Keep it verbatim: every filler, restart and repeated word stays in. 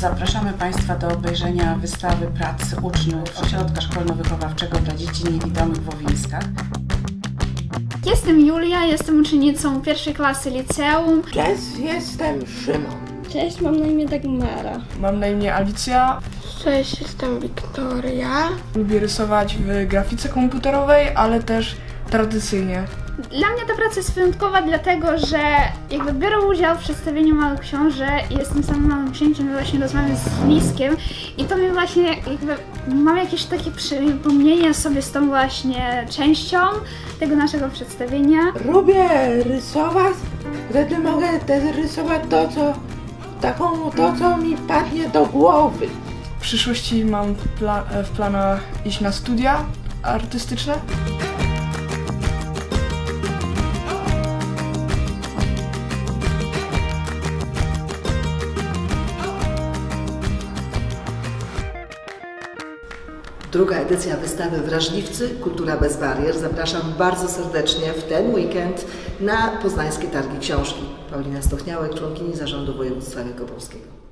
Zapraszamy Państwa do obejrzenia wystawy prac uczniów Ośrodka Szkolno-Wychowawczego dla Dzieci Niewidomych w Łowińskach. Jestem Julia, jestem uczennicą pierwszej klasy liceum. Cześć, jestem Szymon. Cześć, mam na imię Dagmara. Mam na imię Alicja. Cześć, jestem Wiktoria. Lubię rysować w grafice komputerowej, ale też tradycyjnie. Dla mnie ta praca jest wyjątkowa, dlatego że jakby biorę udział w przedstawieniu Małych Książę i jestem samym małym księciem i właśnie rozmawiam z Liskiem i to mi właśnie jakby mam jakieś takie przypomnienie sobie z tą właśnie częścią tego naszego przedstawienia. Lubię rysować, wtedy mogę też rysować to, co taką, to, co mi padnie do głowy. W przyszłości mam pla w planach iść na studia artystyczne. Druga edycja wystawy Wrażliwcy – Kultura bez barier. Zapraszam bardzo serdecznie w ten weekend na Poznańskie Targi Książki. Paulina Stochniałek, członkini Zarządu Województwa Wielkopolskiego.